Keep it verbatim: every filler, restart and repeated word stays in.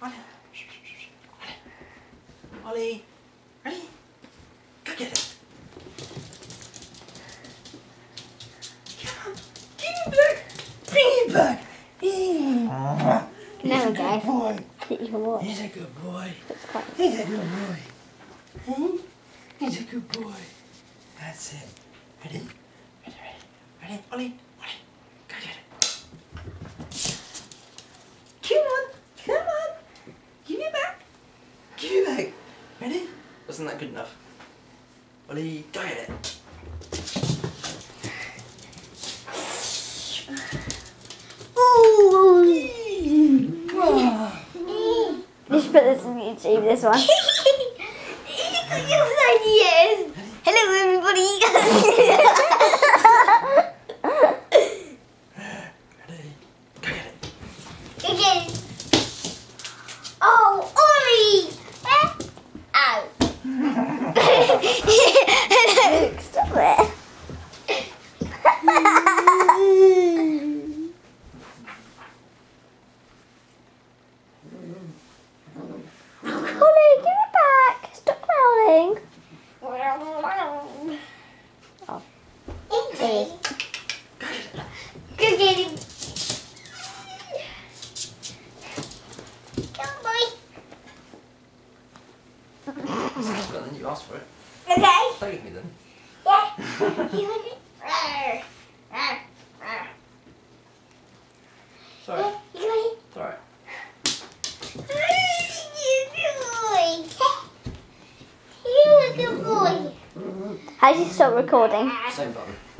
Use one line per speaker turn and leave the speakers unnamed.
Ollie. Ollie. Ready? Go get it. Come on. Give it back. Bring it back. Yeah.
There we go.
Good boy.
He's a boy.
He's a good boy.
That's quite
He's a good boy. Hmm? He's a good boy. That's it. Ready? Ready, ready. Ready? Ollie. Ollie. Go get it. Come on. Come on. Give it back. Give it back. Ready? Wasn't that good enough? Ollie, go get it.
Ooh!
Oh.
Just put this on YouTube, this one. Ideas. Hello everybody.
Ready? Go get it.
Go get it. Oh, Ollie! Ow. Luke, stop it. Ollie, give it back. Stop growling. Oh. Easy.
Go get it.
Go get him. Come on,
Well, then you asked for it.
boy. Okay.
Play with me then.
Yeah. You want it? Rawr. Rawr. Rawr.
Sorry.
Yeah, you want it?
It's alright.
You're a good boy. How do you stop recording?
Same button.